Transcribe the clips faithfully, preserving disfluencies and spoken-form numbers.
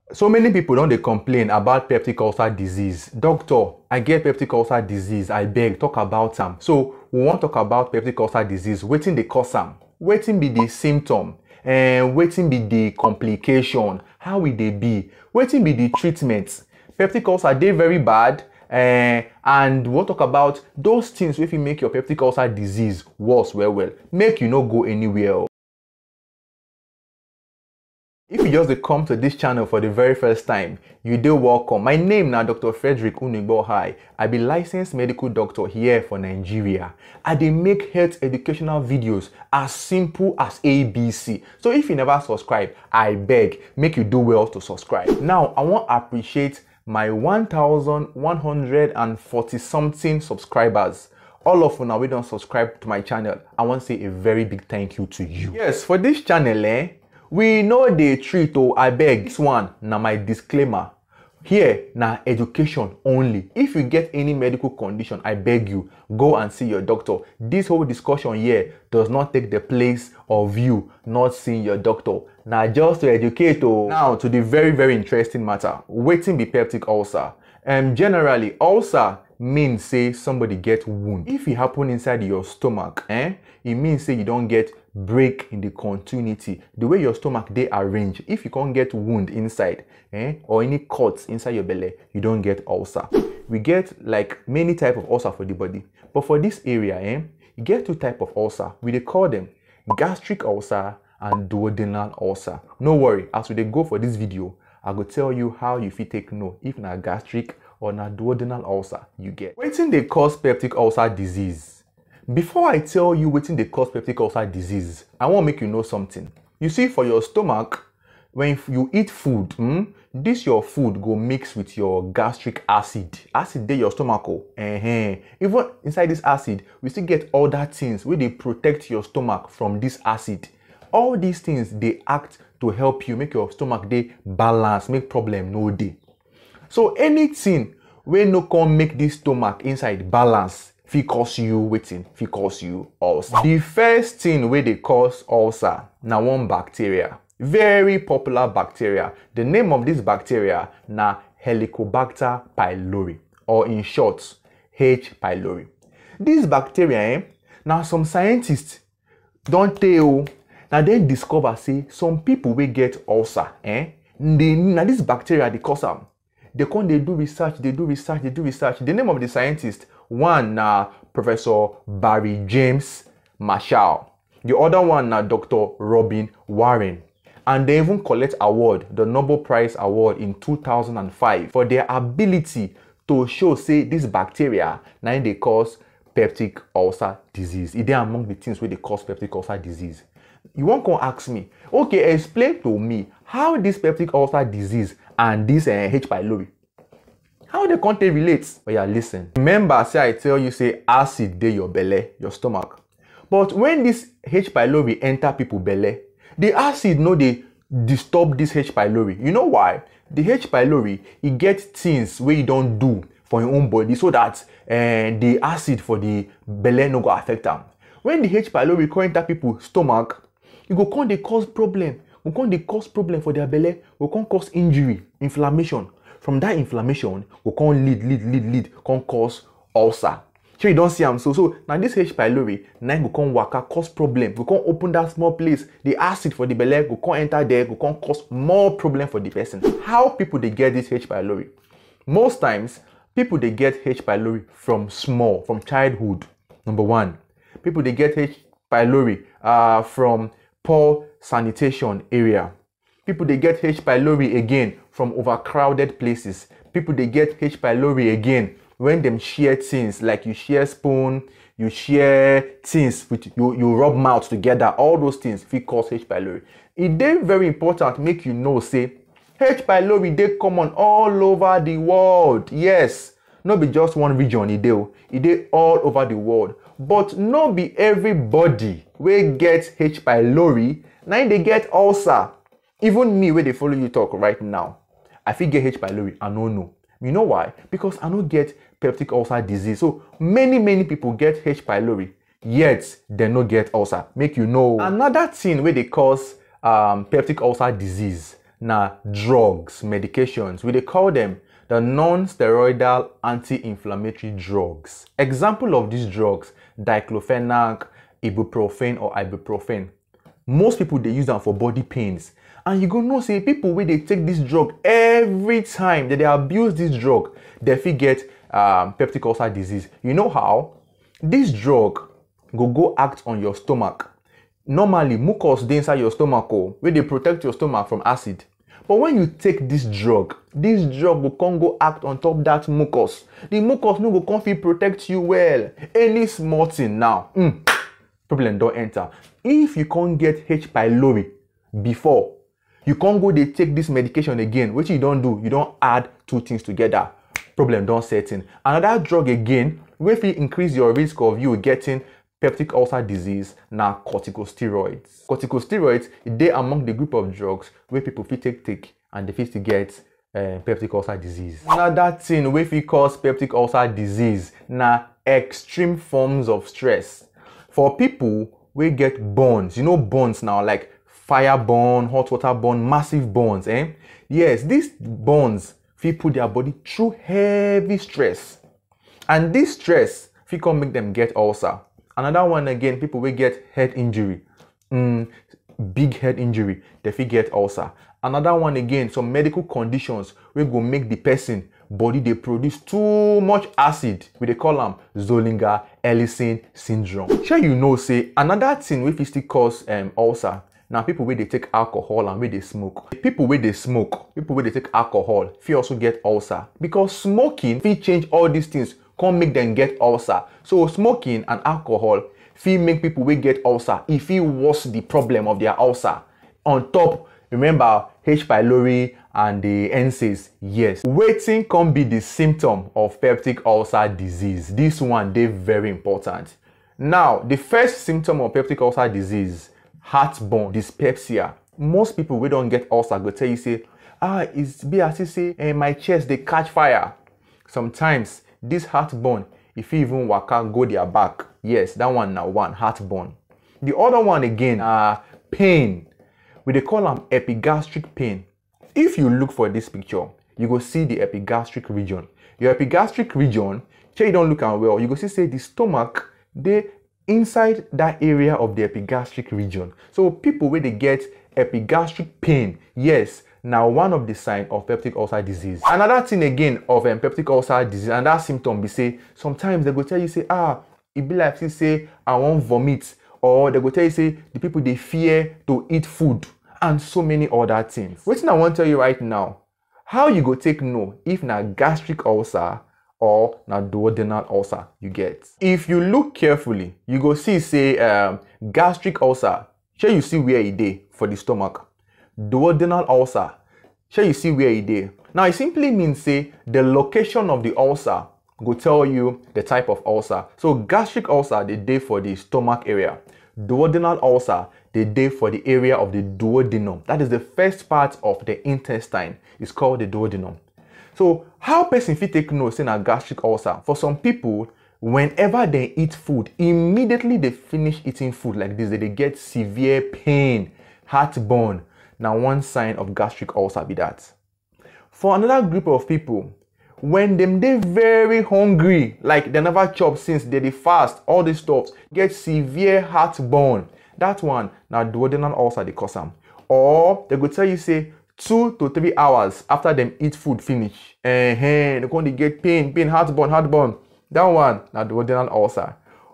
So many people don't they complain about peptic ulcer disease. Doctor, I get peptic ulcer disease. I beg, talk about them. So we want to talk about peptic ulcer disease. Wetin dey cause am? Wetin be the symptom? And wetin be the complication? How will they be? Wetin be the treatment? Peptic ulcer dey very bad. Uh, and we'll talk about those things if you make your peptic ulcer disease worse well well. Make you not go anywhere. If you just come to this channel for the very first time, you do welcome. My name now Doctor Frederick Unuigbokhai. I be licensed medical doctor here for Nigeria. I dey make health educational videos as simple as A B C. So if you never subscribe, I beg, make you do well to subscribe. Now, I want to appreciate my one thousand one hundred forty something subscribers. All of you now we don't subscribe to my channel. I want to say a very big thank you to you. Yes, for this channel, eh, we know the treat. Oh, I beg. This one now my disclaimer. Here now education only. If you get any medical condition, I beg you, go and see your doctor. This whole discussion here does not take the place of you not seeing your doctor. Now just to educate. Oh. Now to the very very interesting matter. Wetin be peptic ulcer? And um, generally, ulcer means say somebody get wound. If it happen inside your stomach, eh, it means say you don't get break in the continuity, the way your stomach they arrange. If you can't get wound inside, eh, or any cuts inside your belly, you don't get ulcer. We get like many type of ulcer for the body, but for this area, eh, you get two type of ulcer. We they call them gastric ulcer and duodenal ulcer. No worry, as we they go for this video, I will tell you how you fit take know if na gastric or na duodenal ulcer you get. Wetin dey cause peptic ulcer disease? Before I tell you wetin dey cause peptic ulcer disease, I want make you know something. You see, for your stomach, when you eat food, hmm, this your food go mix with your gastric acid. Acid dey your stomach. Oh, uh-huh. Even inside this acid, we still get other things where they protect your stomach from this acid. All these things they act to help you make your stomach dey balance, make problem no dey. So anything wey no come make this stomach inside balance fit cause you wetin? Fit cause you ulcer. The first thing wey dey cause ulcer na one bacteria, very popular bacteria. The name of this bacteria na Helicobacter pylori, or in short, H. pylori. This bacteria, eh, now some scientists don't tell. Now then discover say some people will get ulcer, eh? They, now this bacteria they cause them. They come, they do research, they do research, they do research. The name of the scientist, one na uh, Professor Barry James Marshall. The other one na Doctor Robin Warren. And they even collect award, the Nobel Prize Award in two thousand five, for their ability to show say this bacteria now they cause peptic ulcer disease. It is among the things where they cause peptic ulcer disease. You won't come ask me, okay, explain to me how this peptic ulcer disease and this uh, H. pylori, how the content relates. But yeah, listen. Remember, say I tell you, say acid dey your belly, your stomach. But when this H. pylori enter people belly, the acid no they disturb this H. pylori. You know why? The H. pylori, it get things where you don't do for your own body so that uh, the acid for the belly no go affect them. When the H. pylori come enter people's stomach, you go come they cause problem. We come they cause problem for their belly. We come cause injury, inflammation. From that inflammation, we come lead, lead, lead, lead, come cause ulcer. So you don't see them. So, so now this H. pylori, now we come waka cause problem. We come open that small place. The acid for the belly, we come enter there. We come cause more problem for the person. How people they get this H. pylori? Most times, people they get H. pylori from small, from childhood. Number one, people they get H. pylori uh, from poor sanitation area. People they get H. pylori again from overcrowded places. People they get H. pylori again when them share things, like you share spoon, you share things with you, you rub mouth together. All those things fit cause H. pylori. It is very important make you know say H. pylori they common all over the world. Yes, not be just one region. It dey it dey all over the world. But not be everybody wey get H. pylori now they get ulcer. Even me where they follow you talk right now, I fit get H. pylori. I don't know. You know why? Because I don't get peptic ulcer disease. So many many people get H. pylori, yet they no get ulcer. Make you know. Another thing where they cause um, peptic ulcer disease na drugs, medications. We dey call them the non-steroidal anti-inflammatory drugs. Example of these drugs: diclofenac, ibuprofen or ibuprofen. Most people they use them for body pains. And you go know say people wey they take this drug every time that they abuse this drug, they fit get um, peptic ulcer disease. You know how? This drug go go act on your stomach. Normally, mucus dey inside your stomach, oh, where they protect your stomach from acid. But when you take this drug, this drug will come go act on top that mucus. The mucus no go come fit protect you well. Any small thing now, mm, problem don't enter. If you can't get H. pylori before, you can't go they take this medication again. Which you don't do, you don't add two things together. Problem don't set in. Another drug again, if you increase your risk of you getting peptic ulcer disease, now corticosteroids. Corticosteroids, they among the group of drugs where people fit take take and they fit to get uh, peptic ulcer disease. Another thing where fit cause peptic ulcer disease, now extreme forms of stress. For people we get burns, you know burns now like fire burn, hot water burn, massive burns, eh? Yes, these burns fit put their body through heavy stress, and this stress fit can make them get ulcer. Another one again, people will get head injury, mm, big head injury, they fit get ulcer. Another one again, some medical conditions will go make the person body they produce too much acid. We they call them Zollinger-Ellison syndrome. Sure, you know say another thing we fit still cause um, ulcer. Now people where they take alcohol and where they smoke. People where they smoke, people where they take alcohol, fit also get ulcer, because smoking fit change all these things, can't make them get ulcer. So smoking and alcohol fit make people will get ulcer if it was the problem of their ulcer. On top, remember H. pylori and the N SAIDs. Yes, waiting can be the symptom of peptic ulcer disease. This one they very important. Now, the first symptom of peptic ulcer disease, heartburn, dyspepsia. Most people we don't get ulcer go tell you say, ah, it's be as you say, eh, my chest they catch fire. Sometimes this heartburn, if you even waka go their back, yes, that one now one heartburn. The other one again, uh, pain. We they call them epigastric pain. If you look for this picture, you go see the epigastric region. Your epigastric region, if you don't look at well, you go see say the stomach, they inside that area of the epigastric region. So people where they get epigastric pain, yes, now one of the signs of peptic ulcer disease. Another thing again of um, peptic ulcer disease, and that symptom be say sometimes they go tell you say, ah, it be like you say I won't vomit, or they go tell you say the people they fear to eat food, and so many other things. What I want to tell you right now, how you go take know if na gastric ulcer or na duodenal ulcer you get. If you look carefully, you go see say um, gastric ulcer, sure you see where it is for the stomach. Duodenal ulcer, sure you see where it is. Now it simply means say the location of the ulcer go tell you the type of ulcer. So gastric ulcer they dey for the stomach area. Duodenal ulcer they dey for the area of the duodenum. That is the first part of the intestine. It's called the duodenum. So how person fit take know say na gastric ulcer? For some people, whenever they eat food, immediately they finish eating food like this, they get severe pain, heartburn. Now one sign of gastric ulcer be that. For another group of people, when them they very hungry, like they never chop since they dey fast, all these stuff, get severe heartburn. That one, now duodenal ulcer they cause them. Or they go tell you say two to three hours after them eat food finish, uh-huh, they're going to get pain, pain, heartburn, heartburn. That one, now duodenal ulcer.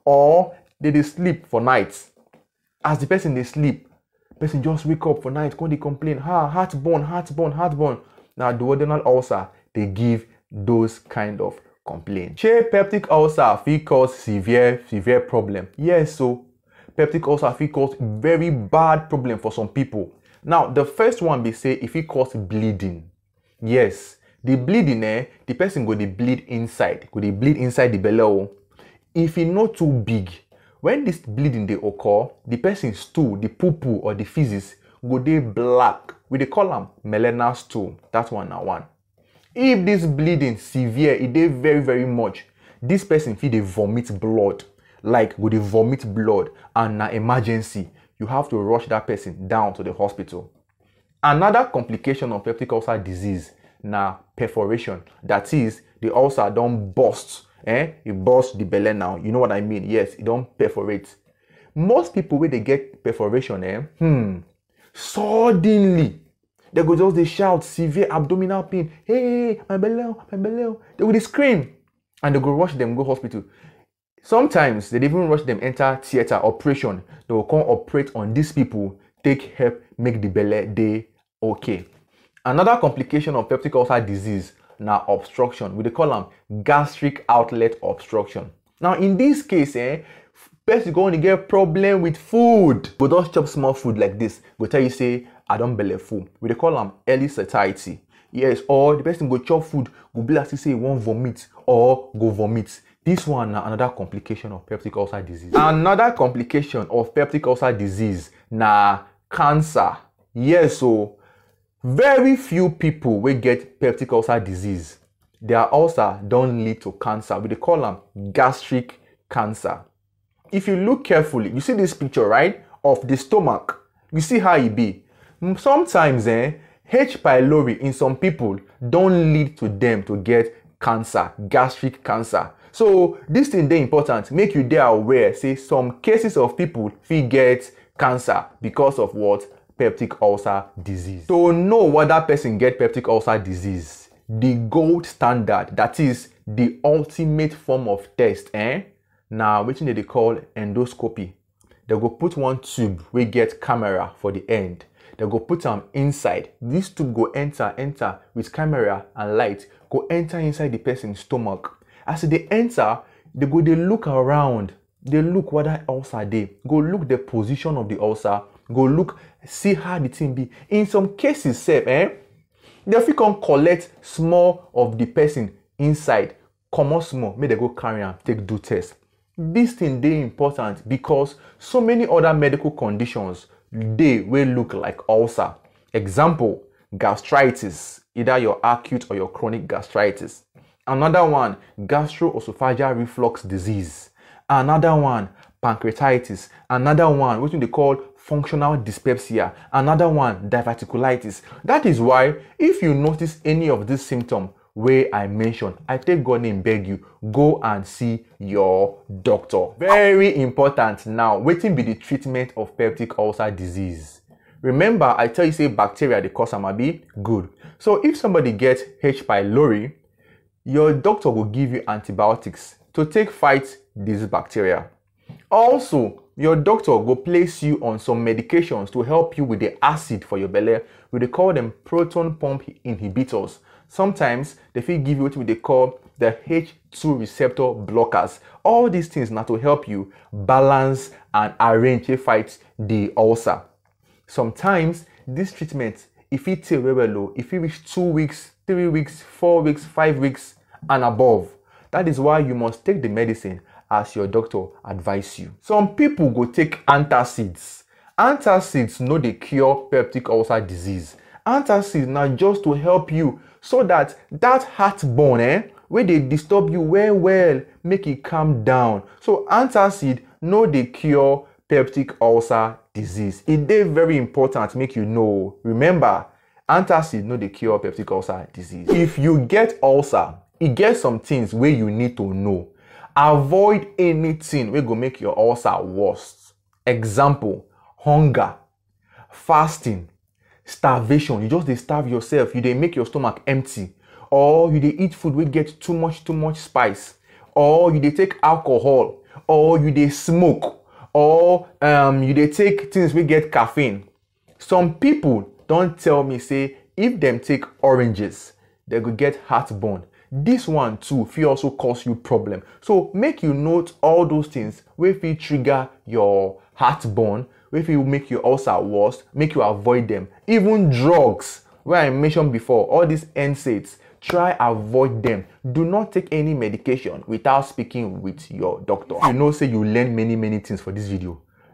Or they dey sleep for nights. As the person they sleep, person just wake up for night, going to complain, ha, heartburn, heartburn, heartburn. Now duodenal ulcer, they give those kind of complaints. Shey peptic ulcer fit cause severe, severe problem. Yes, so peptic ulcer fit cause very bad problem for some people. Now, the first one be say if it cause bleeding. Yes, the bleeding, eh, the person go dey bleed inside, go dey bleed inside the belly. If it not too big, when this bleeding they occur, the person's stool, the poo-poo or the feces go dey black. We dey call them melanal stool. That's one now one. If this bleeding severe, it dey very very much, this person feel they vomit blood, like go dey vomit blood, and na emergency. You have to rush that person down to the hospital. Another complication of peptic ulcer disease na perforation. That is, the ulcer don't burst. Eh? You burst the belly now. You know what I mean? Yes, it don't perforate. Most people when they get perforation, eh, hmm, suddenly they go just they shout severe abdominal pain. Hey, my belly, my belly. They will scream and they go rush them go hospital. Sometimes they even rush them enter theater operation. They will come operate on these people. Take help make the belly day okay. Another complication of peptic ulcer disease na obstruction. We dey call them gastric outlet obstruction. Now in this case, eh, person going to get problem with food. Go just chop small food like this. Go tell you say I don't belly full. We dey call them early satiety. Yes, or the person go chop food, go be like say he won't vomit or go vomit. This one na another complication of peptic ulcer disease. Another complication of peptic ulcer disease na cancer. Yes, so very few people will get peptic ulcer disease. Their ulcer don't lead to cancer. We dey call them gastric cancer. If you look carefully, you see this picture, right, of the stomach. You see how it be. Sometimes, eh, H. pylori in some people don't lead to them to get cancer, gastric cancer. So this thing dey important. Make you dey aware. Say some cases of people fit get cancer because of what? Peptic ulcer disease. To know whether person get peptic ulcer disease, the gold standard, that is the ultimate form of test, eh? Now, wetin they call endoscopy. They go put one tube we get camera for the end. They go put them inside. This tube go enter, enter with camera and light, go enter inside the person's stomach. As they enter, they go they look around. They look whether ulcer dey. Go look the position of the ulcer. Go look, see how the thing be. In some cases, sef, eh, they fit come collect small of the person inside, comot small, make they go carry am take do test. This thing dey important because so many other medical conditions dey wey look like ulcer. Example, gastritis, either your acute or your chronic gastritis. Another one, gastroesophageal reflux disease. Another one, pancreatitis. Another one, what they call functional dyspepsia. Another one, diverticulitis. That is why if you notice any of these symptoms where I mentioned, I take God name beg you, go and see your doctor. Very important now, wetin be the treatment of peptic ulcer disease? Remember, I tell you say bacteria they cause am abi? Good. So if somebody gets H. pylori, your doctor will give you antibiotics to take fight this bacteria. Also, your doctor will place you on some medications to help you with the acid for your belly. We call them proton pump inhibitors. Sometimes they will give you what we call the H two receptor blockers. All these things now to help you balance and arrange to fight the ulcer. Sometimes this treatment, if it take very low, if it reach two weeks, three weeks, four weeks, five weeks and above, that is why you must take the medicine as your doctor advise you. Some people go take antacids. Antacids no dey cure peptic ulcer disease. Antacids now just to help you so that that heartburn, eh, where they disturb you well well, make it calm down. So antacid no dey cure peptic ulcer disease. It dey very important make you know. Remember, antacid no dey cure peptic ulcer disease. If you get ulcer, it gets some things where you need to know. Avoid anything wey go make your ulcer worse. Example, hunger, fasting, starvation. You just dey starve yourself. You dey make your stomach empty. Or you dey eat food wey get too much, too much spice. Or you dey take alcohol. Or you dey smoke. Or um, you dey take things wey get caffeine. Some people don tell me say if them take oranges, they go get heartburn. This one too fit also cause you problem. So make you note all those things wey fit trigger your heartburn, wey fit make your ulcer worse, make you avoid them. Even drugs, where I mentioned before, all these N SAIDs, try avoid them. Do not take any medication without speaking with your doctor. You know say you learn many many things for this video.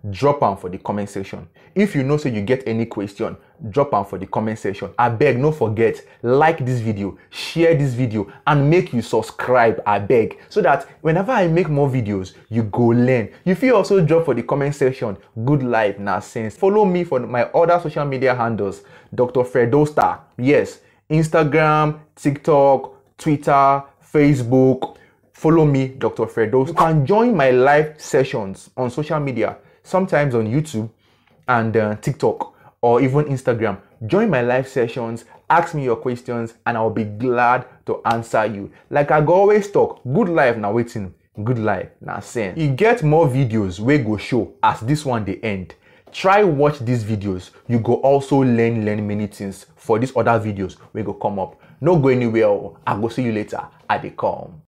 drop am for the comment section. If you know say you get any question, drop am for the comment section. Abeg, no forget, like this video, share this video, and make you subscribe, abeg, so that whenever I make more videos, you go learn. You fit also drop for the comment section, good life na sense. Follow me for my other social media handles, Doctor Fredosta. Yes, Instagram, TikTok, Twitter, Facebook. Follow me, Doctor Fredo. You can join my live sessions on social media, sometimes on YouTube and uh, TikTok or even Instagram. Join my live sessions, ask me your questions, and I'll be glad to answer you. Like I go always talk, good life now waiting, good life now sense. You get more videos wey go show as this one dey end. Try watch these videos. You go also learn learn many things for these other videos wey go come up. No go anywhere. I go see you later. I dey come.